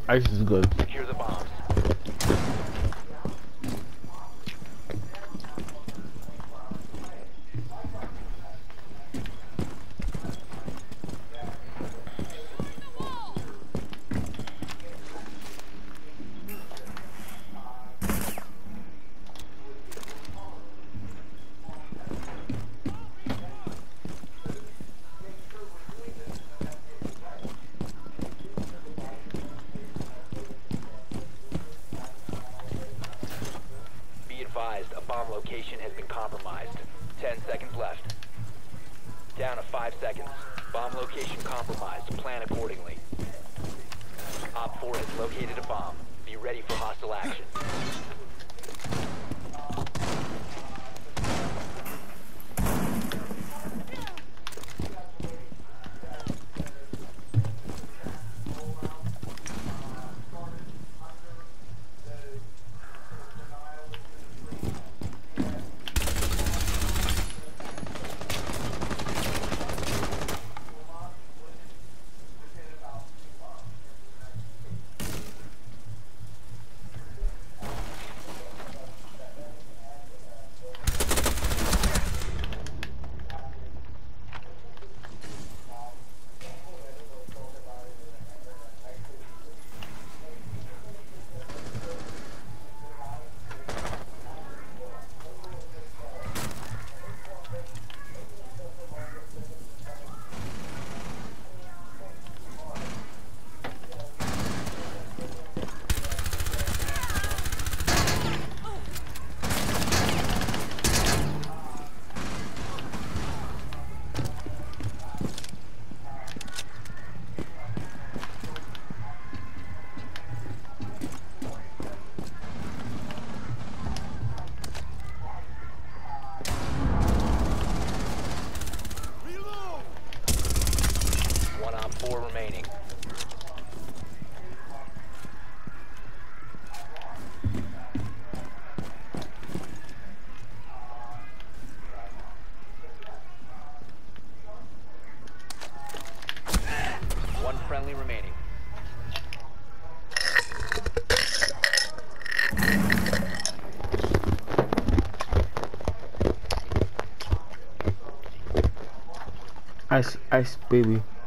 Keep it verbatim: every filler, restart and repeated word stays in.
Ice is good. Secure the bombs. Be advised, a bomb location has been compromised. Ten seconds left. Down to five seconds. Bomb location compromised. Plan accordingly. Op four has located a bomb. Be ready for hostile action. One op four remaining. One friendly remaining. Ice, ice, baby.